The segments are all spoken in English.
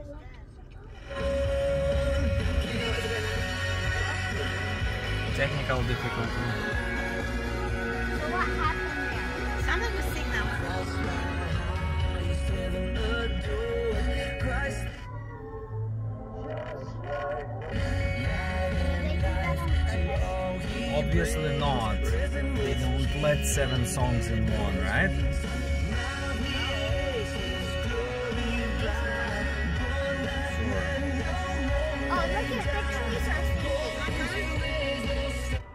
Technical difficulty. So what happened there? Sounded a signal. Obviously not. They don't let 7 songs in one, right? Oh, look at the trees are singing.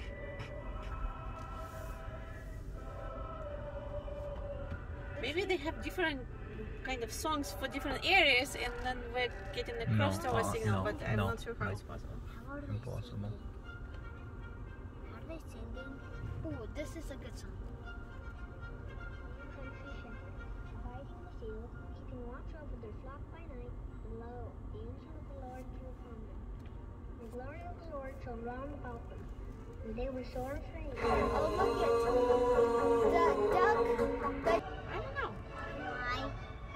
Maybe they have different kind of songs for different areas, and then we're getting the crossover signal, but I'm not sure how it's possible. How are they Impossible. How are they singing? Ooh, this is a good song. Abiding in the field, keeping watch over their flock by night, and lo, the angel of the Lord came upon them. The glory of the Lord shall round about them, and they were sore afraid. Oh, look at the duck. I don't know. Why?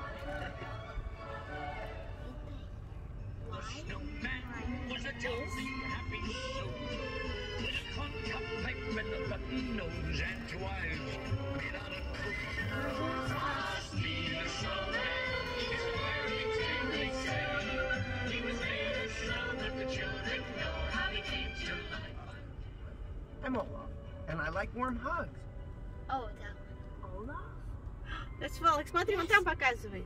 Was a jolly happy soul with a corncob pipe and a button nose and 2 eyes made out of coke. Being a snowman is a very thing they say. He was made of snow that the children know how to keep July. I'm Olaf, and I like warm hugs. Oh, that one. Olaf? That's Alex, смотри, он там показывает.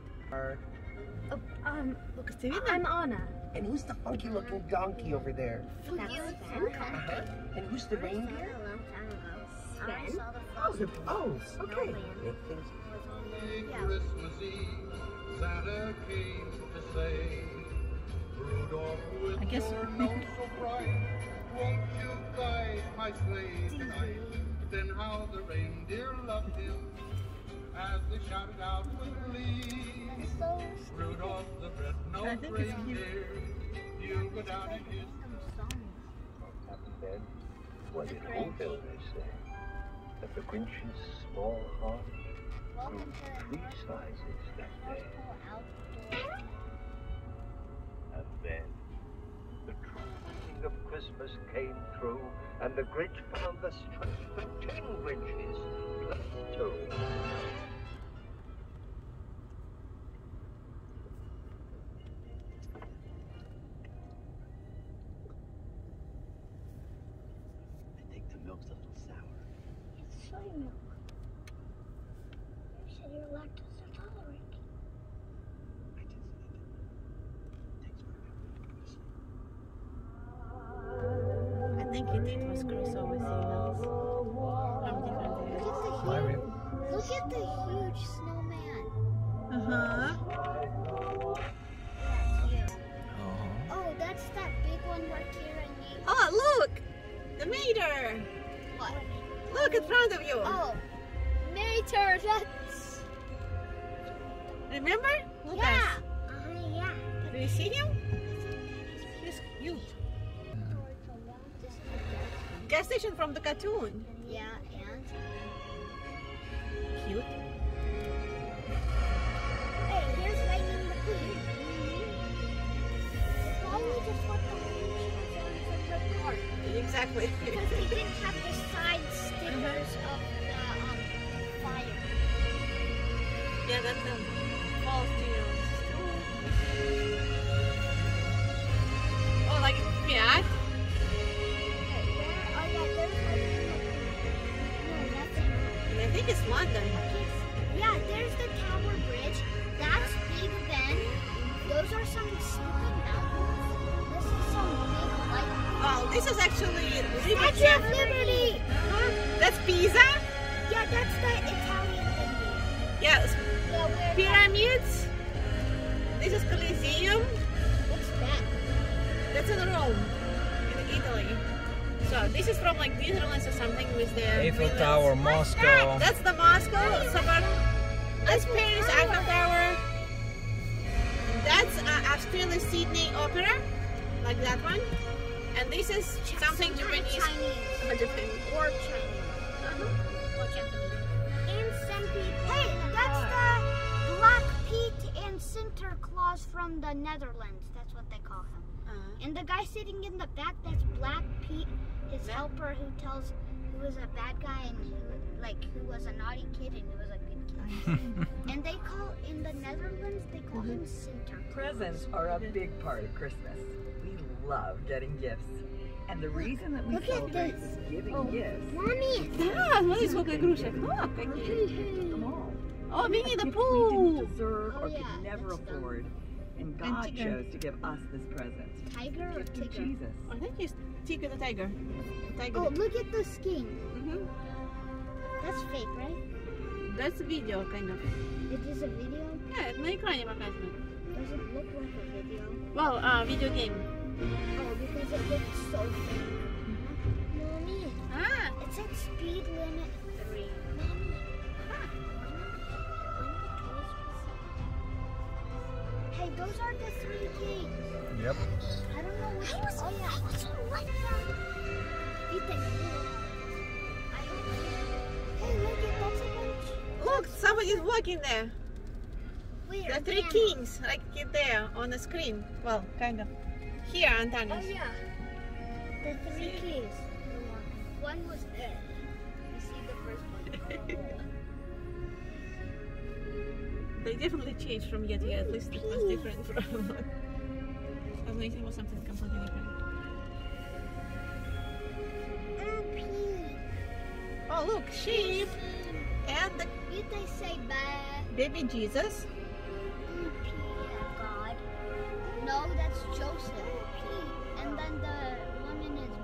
Lucas, I'm Anna. And who's the funky looking donkey over there? That's Sven. And who's the reindeer? A long time ago. Sven. Oh, the O's. Okay. Christmas Eve, Santa came to say, Rudolph with I guess- your nose so bright, won't you guide my sleigh tonight? Then how the reindeer loved him as they shouted out with glee. So Rudolph the I red-nosed think it's cute. reindeer, you go down in his Then, what did old elders say? That the Grinch's small heart grew welcome to 3 sizes that day. Outdoor. And then, the true meaning of Christmas came through, and the Grinch found the strength for 10 Grinches plus 2. I think the milk's a little sour. It's soy milk. You said you're lactose intolerant. I did say that. Thanks for I think it was crossover signals from different areas. Look at the huge snowman. Uh-huh. That's you. Uh-huh. Oh, that's that big one right here and me. Oh, look! The mater! What? Look in front of you! Oh, Mater, that's... Remember? Look Yeah. us. Yeah. Do you see him? He's cute. This is Gas station from the cartoon. yeah, and... Cute. Hey, here's Lightning McQueen. Probably just what the red card. Exactly. Because they didn't have the side stickers of the fire. Yeah, that's the false deals. Oh, like Fiat? Hey, where? Oh yeah, there's no, nothing. I think it's London. Okay, yeah, there's the Tower Bridge. That's Big Ben. Those are some snowy mountains. This is some big light. Oh, this is actually Statue of Liberty! That's Pisa? Yeah, that's the Italian thingy. Yes. Yeah, where Pyramids. This is Colosseum. what's that? That's in Rome, in Italy. So this is from like Netherlands or something with the Eiffel wheels. Tower, Moscow. That's the Moscow suburb. That's Paris Eiffel Tower. That's Australia Sydney Opera, like that one. And this is something Japanese. Chinese. Japanese. Or Chinese. Or Japanese. And some people. Hey, that's the Black Pete and Sinterklaas from the Netherlands. That's what they call him. And the guy sitting in the back, that's Black Pete, his helper, who was a bad guy and who was a naughty kid and he was a good kid. And they call, in the Netherlands, they call him Sinterklaas. Presents are a big part of Christmas. We love getting gifts. And the reason that we Look at celebrate this. is giving gifts. Mommy! Да, смотри, сколько игрушек. О, какие. Them all. О, Winnie the Gifts we Pooh. didn't deserve or yeah, could never that's them. afford. And God Tigger. chose to give us this present. Tiger or Gift of Tigger? Jesus. I think it's Tigger the Tiger. Tiger. Oh, look at the skin. Mhm. That's fake, right? That's a video, kind of. It is a video? Yeah, на экране показывает. Does it look like a video? Well, video game. Oh, because it looks so fake. Mommy, Ah, it said speed limit 3. Mommy. Hey, those are the 3 kings. Yep. I don't know which one. Oh, yeah. I wasn't like that. Ethan. Hey, look, that's a bunch. look, somebody's walking there. Where? The 3 kings, like there on the screen. Well, kind of. Here, Oh, Antanas. yeah. The 3 kings. One was there. You see the first one. They definitely changed from yet. At least it was different from. Amazing was something completely different. Oh, look, sheep and the Did they say bye? baby Jesus. God. No, that's Joseph. And then the woman is